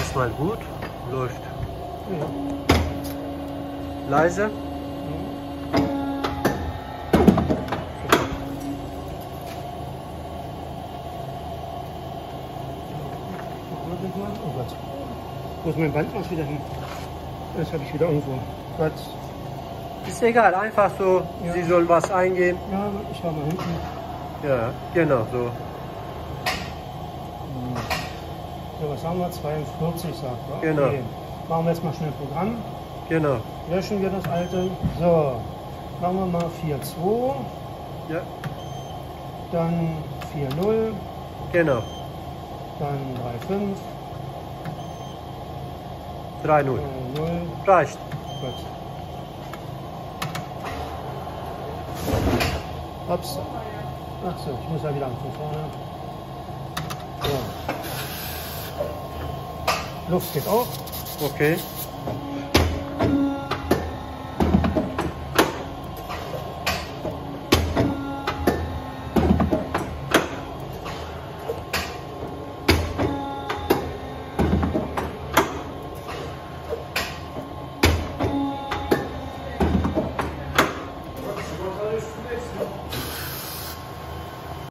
erstmal gut. Läuft. Ja. Leise. Oh Gott. Wo ist mein Bandmaß wieder hin? Das habe ich wieder irgendwo. Gott. Ist egal, einfach so. Ja. Sie soll was eingehen. Ja, ich schau mal hinten. Ja, genau so. So, was haben wir? 42, sagt er. Genau. Okay. Machen wir jetzt mal schnell Programm. Genau. Löschen wir das alte. So, machen wir mal 4.2. Ja, Dann 4.0. genau. Dann 3.5. 3-0. 0. Reicht. Gut. Ups. Ach so, ich muss ja wieder von vorne. So. Luft geht auch. Okay.